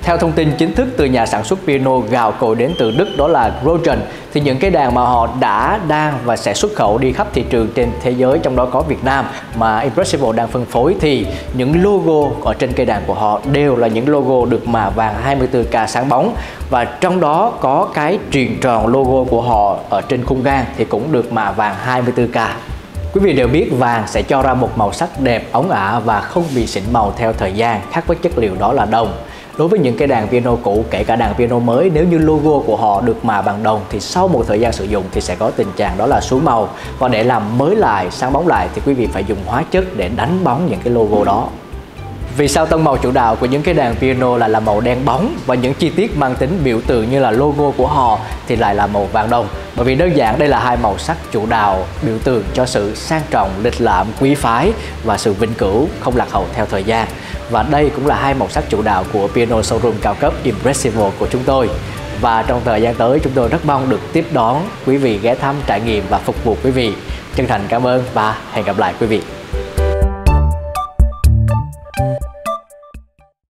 Theo thông tin chính thức từ nhà sản xuất piano gạo cội đến từ Đức đó là Rogen, thì những cái đàn mà họ đã, đang và sẽ xuất khẩu đi khắp thị trường trên thế giới, trong đó có Việt Nam mà Impressible đang phân phối, thì những logo ở trên cây đàn của họ đều là những logo được mạ vàng 24K sáng bóng, và trong đó có cái chuyền tròn logo của họ ở trên khung gan thì cũng được mạ vàng 24K. Quý vị đều biết vàng sẽ cho ra một màu sắc đẹp, óng ả và không bị xịn màu theo thời gian, khác với chất liệu đó là đồng. Đối với những cái đàn piano cũ, kể cả đàn piano mới, nếu như logo của họ được mạ bằng đồng thì sau một thời gian sử dụng thì sẽ có tình trạng đó là xuống màu, và để làm mới lại, sáng bóng lại thì quý vị phải dùng hóa chất để đánh bóng những cái logo đó. Vì sao tông màu chủ đạo của những cái đàn piano lại là màu đen bóng và những chi tiết mang tính biểu tượng như là logo của họ thì lại là màu vàng đồng? Bởi vì đơn giản đây là hai màu sắc chủ đạo biểu tượng cho sự sang trọng, lịch lãm, quý phái và sự vĩnh cửu, không lạc hậu theo thời gian. Và đây cũng là hai màu sắc chủ đạo của piano showroom cao cấp Impressible của chúng tôi. Và trong thời gian tới chúng tôi rất mong được tiếp đón quý vị ghé thăm, trải nghiệm và phục vụ quý vị. Chân thành cảm ơn và hẹn gặp lại quý vị.